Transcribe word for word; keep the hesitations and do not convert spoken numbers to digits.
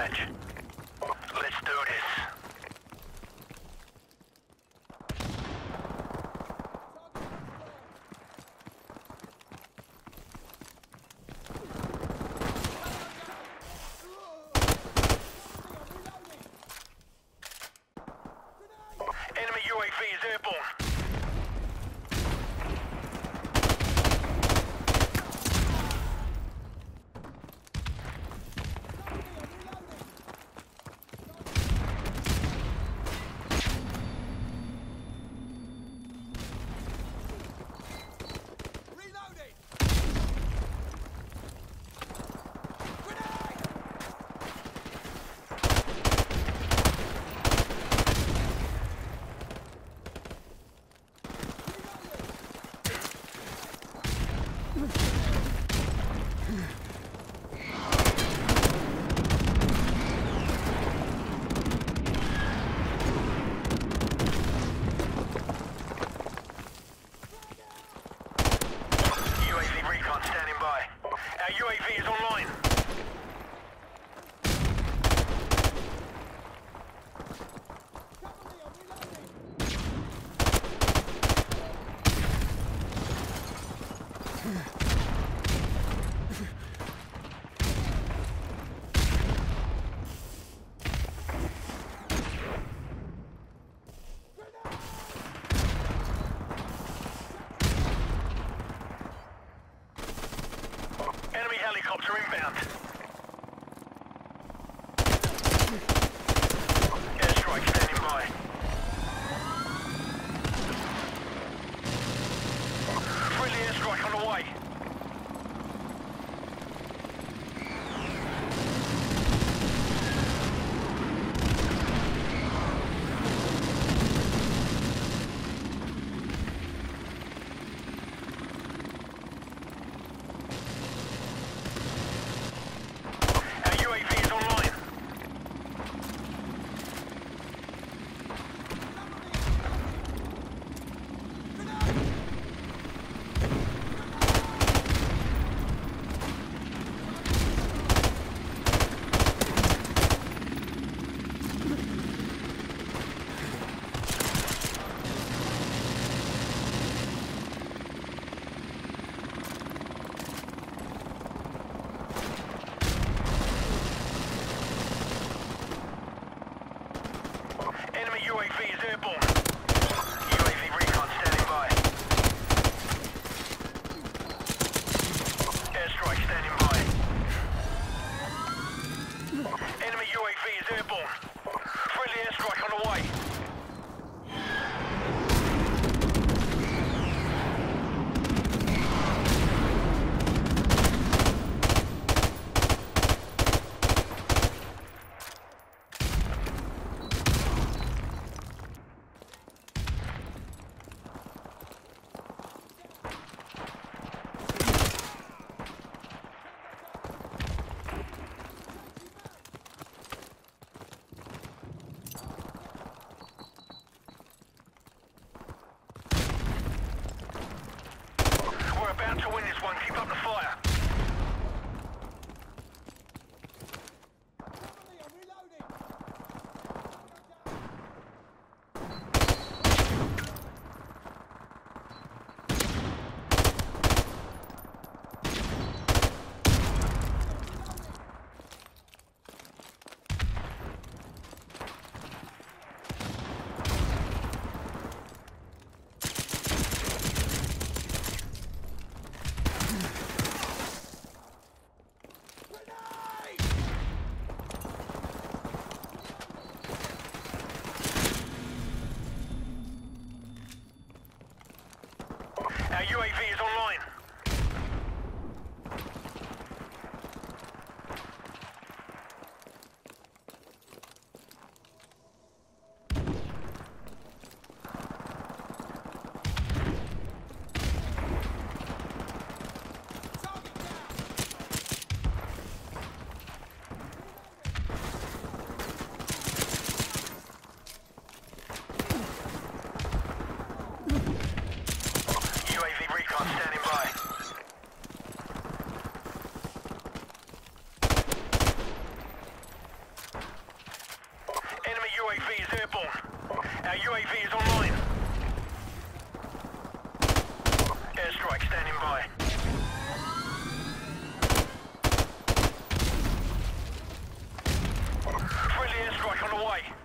badge. Let's do this. Enemy U A V is airborne. U A V is online. Enemy helicopter inbound. Airstrike standing by. Friendly airstrike on the way. U A V is online. Enemy U A V is airborne. U A V recon standing by. Airstrike standing by. Enemy U A V is airborne. Friendly airstrike on the way. We're about to win this one. Keep up the fire. Our U A V is online. U A V recon standing by. airstrike standing by. Friendly airstrike on the way.